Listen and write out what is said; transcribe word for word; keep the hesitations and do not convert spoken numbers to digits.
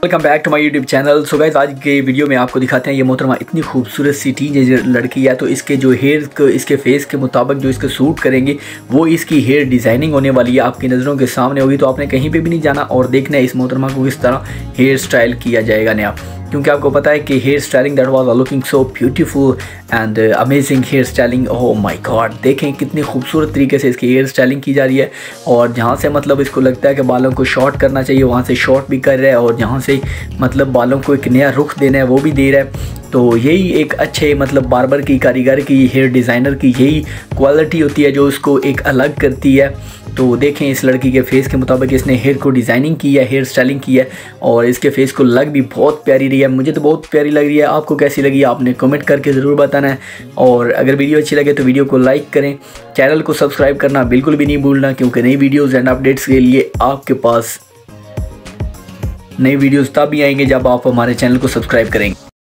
Welcome back to my YouTube channel. So guys, आज के video में आपको दिखाते हैं ये मोहतरमा इतनी खूबसूरत सी टीनेजर लड़की है। तो इसके जो हेयर को इसके फेस के मुताबिक जो इसके सूट करेंगे वो इसकी हेयर डिज़ाइनिंग होने वाली है, आपकी नज़रों के सामने होगी। तो आपने कहीं पे भी नहीं जाना और देखना है इस मोहतरमा को किस तरह हेयर स्टाइल किया जाएगा नया, क्योंकि आपको पता है कि hair styling that was looking so beautiful and amazing hair styling. Oh my god, देखें कितनी खूबसूरत तरीके से इसकी हेयर स्टाइलिंग की जा रही है। और जहाँ से मतलब इसको लगता है कि बालों को शॉर्ट करना चाहिए वहाँ से शॉर्ट भी कर रहा है, और जहाँ से मतलब बालों को एक नया रुख देना है वो भी दे रहा है। तो यही एक अच्छे मतलब बार्बर की, कारीगर की, हेयर डिज़ाइनर की यही क्वालिटी होती है जो उसको एक अलग करती है। तो देखें इस लड़की के फेस के मुताबिक इसने हेयर को डिज़ाइनिंग की है, हेयर स्टाइलिंग की है, और इसके फेस को लग भी बहुत प्यारी रही है। मुझे तो बहुत प्यारी लग रही है। आपको कैसी लगी आपने कमेंट करके ज़रूर बताना है। और अगर वीडियो अच्छी लगे तो वीडियो को लाइक करें, चैनल को सब्सक्राइब करना बिल्कुल भी नहीं भूलना, क्योंकि नई वीडियोज़ एंड अपडेट्स के लिए आपके पास नई वीडियोज़ तब भी आएंगे जब आप हमारे चैनल को सब्सक्राइब करेंगे।